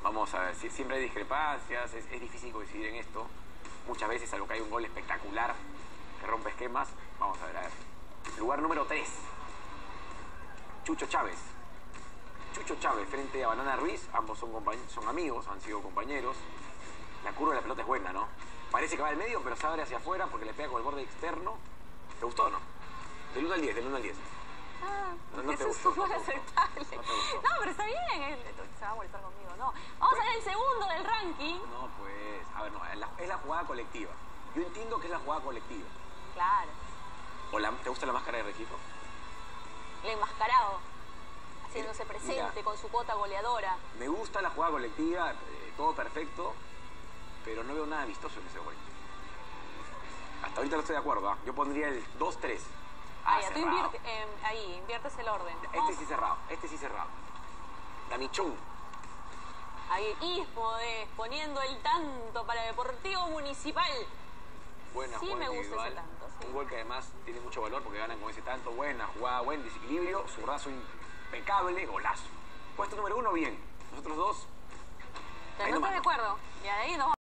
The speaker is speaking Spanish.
Vamos a ver, siempre hay discrepancias, es difícil coincidir en esto. Muchas veces, a lo que hay un gol espectacular que rompe esquemas. Vamos a ver, a ver. Lugar número 3. Chucho Chávez. Chucho Chávez frente a Banana Ruiz. Ambos son amigos, han sido compañeros. La curva de la pelota es buena, ¿no? Parece que va al medio, pero se abre hacia afuera porque le pega con el borde externo. ¿Te gustó o no? Del 1 al 10, del 1 al 10. Ah, No eso te es gustó, súper no te gustó. aceptable. No te gustó. No, pero está bien. Se va a molestar conmigo, no. Vamos a ver el segundo del ranking. No, pues, a ver, no, es la jugada colectiva. Yo entiendo que es la jugada colectiva. Claro. ¿Te gusta la máscara de Regifo? El enmascarado. Haciéndose presente Mira, con su cuota goleadora. me gusta la jugada colectiva, todo perfecto, pero no veo nada vistoso en ese gol. Hasta ahorita no estoy de acuerdo, ¿ah? Yo pondría el 2-3. Ah, ya, tú inviertes el orden. Este sí cerrado, este sí cerrado. Damichón. Ahí, Ismodes poniendo el tanto para Deportivo Municipal. Buena Sí, jugada me gusta individual. ese tanto, sí. Un gol que además tiene mucho valor porque ganan con ese tanto. Buena jugada, buen desequilibrio, zurdazo impecable, golazo. Puesto número 1, bien. Nosotros dos. Pero no estoy de acuerdo. Y ahí nos